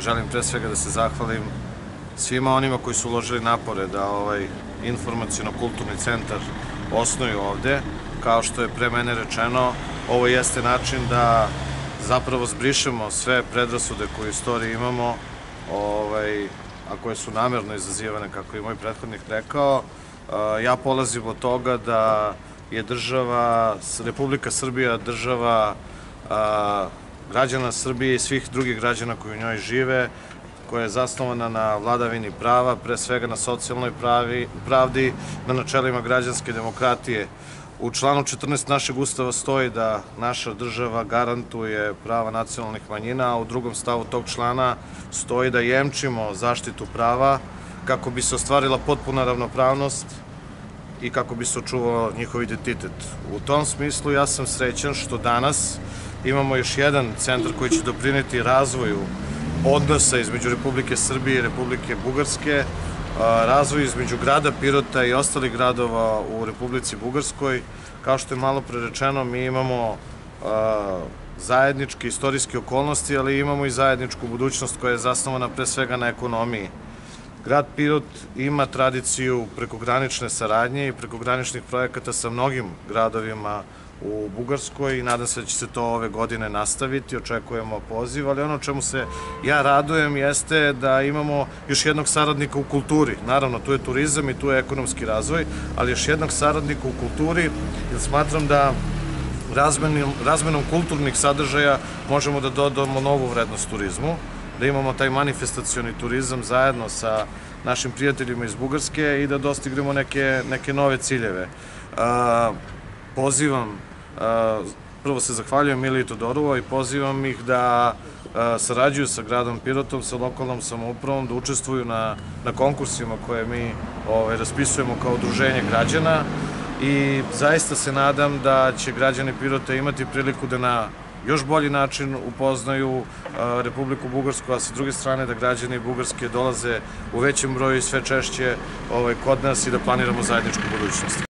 želim pre svega da se zahvalim svima onima koji su uložili napore da ovaj informaciono-kulturni centar osnuju ovde. Kao što je pre mene rečeno, ovo jeste način da zapravo zbrišemo sve predrasude koje u istoriji imamo, a koje su namerno izazivane, kako je moj prethodnik rekao. Ja polazim od toga da je Republika Srbija država građana Srbije i svih drugih građana koji u njoj žive, koja je zasnovana na vladavini prava, pre svega na socijalnoj pravdi, na načelima građanske demokratije. U članu 14 našeg Ustava stoji da naša država garantuje prava nacionalnih manjina, a u drugom stavu tog člana stoji da jemčimo zaštitu prava kako bi se ostvarila potpuna ravnopravnost i kako bi se očuvao njihov identitet. U tom smislu ja sam srećan što danas imamo još jedan centar koji će doprineti razvoju odnosa između Republike Srbije i Republike Bugarske, razvoju između grada Pirota i ostalih gradova u Republici Bugarskoj. Kao što je malo pre rečeno, mi imamo zajedničke istorijske okolnosti, ali imamo i zajedničku budućnost koja je zasnovana pre svega na ekonomiji. Grad Pirot ima tradiciju prekogranične saradnje i prekograničnih projekata sa mnogim gradovima u Bugarskoj i nadam se da će se to ove godine nastaviti, očekujemo poziv, ali ono čemu se ja radujem jeste da imamo još jednog saradnika u kulturi. Naravno, tu je turizam i tu je ekonomski razvoj, ali još jednog saradnika u kulturi, jer smatram da razmenom kulturnih sadržaja možemo da dodamo novu vrednost turizmu, da imamo taj manifestacioni turizam zajedno sa našim prijateljima iz Bugarske i da dostignemo neke nove ciljeve. Prvo se zahvaljujem Miliji Todorovoj i pozivam ih da sarađuju sa gradom Pirotom, sa lokalnom samoupravom, da učestvuju na konkursima koje mi raspisujemo kao udruženje građana i zaista se nadam da će građani Pirota imati priliku da na još bolji način upoznaju Republiku Bugarsku, a sa druge strane da građani Bugarske dolaze u većem broju i sve češće kod nas i da planiramo zajedničku budućnost.